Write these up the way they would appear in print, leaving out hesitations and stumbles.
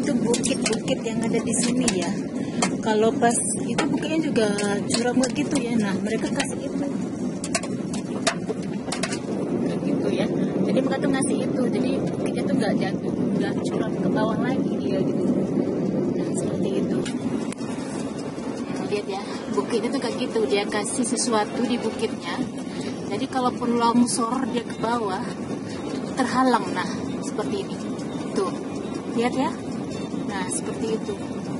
itu bukit-bukit yang ada di sini ya. Kalau pas itu bukitnya juga curam gitu ya. Nah, mereka kasih itu. Gitu ya. Jadi mereka tuh ngasih itu. Jadi bukitnya tuh nggak jatuh, nggak curam ke bawah lagi dia gitu. Nah, seperti itu. Nah, lihat ya, bukitnya tuh kayak gitu. Dia kasih sesuatu di bukitnya. Jadi kalaupun longsor dia ke bawah, terhalang. Nah, seperti ini. Tuh, lihat ya. Nah, seperti itu.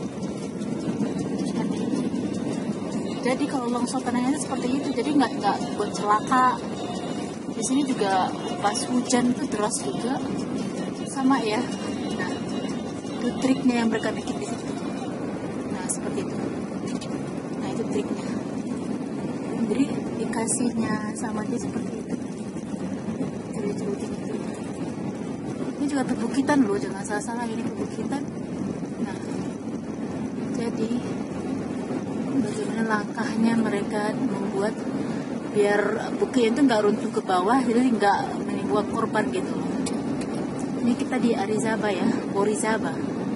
Jadi kalau longsor tanahnya seperti itu, jadi nggak buat celaka. Di sini juga pas hujan tuh deras juga, sama ya. Nah, itu triknya yang mereka bikin di situ. Nah, seperti itu. Nah, itu triknya. Jadi dikasihnya sama dia seperti itu. Celutin itu. Ini juga perbukitan loh, jangan salah-salah, ini perbukitan. Nah, jadi bagaimana langkahnya mereka membuat biar bukit itu nggak runtuh ke bawah, jadi nggak menimbulkan korban gitu. Ini kita di Arizaba ya, Orizaba.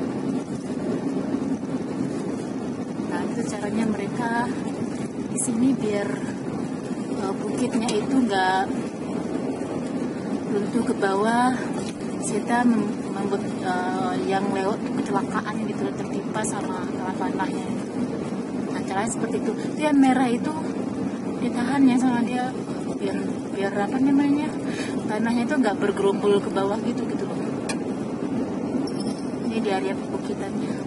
Nah, itu caranya mereka di sini biar bukitnya itu nggak runtuh ke bawah, kita membuat yang lewat kecelakaan gitu, tertimpa sama tanahnya. Nah, caranya seperti itu. Itu yang merah itu ditahan ya sama dia biar apa namanya, tanahnya itu nggak bergerombol ke bawah gitu loh. Ini di area perbukitannya.